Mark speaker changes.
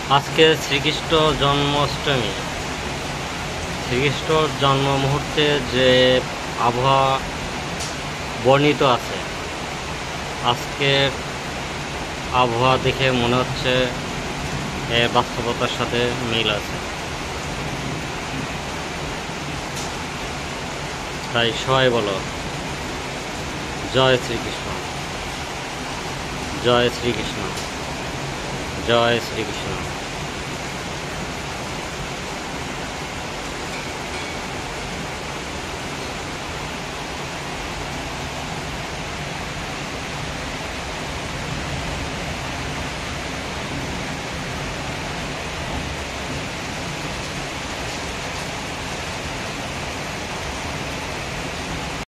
Speaker 1: আজকে শ্রীকৃষ্ণ জন্মাষ্টমী। শ্রীকৃষ্ণর জন্ম মুহূর্তে যে আবহাওয়া বর্ণিত আছে, আজকের আবহাওয়া দেখে মনে হচ্ছে বাস্তবতার সাথে মিল আছে। তাই সবাই বলো জয় শ্রীকৃষ্ণ, জয় শ্রীকৃষ্ণ, জয় শ্রীকৃষ্ণ।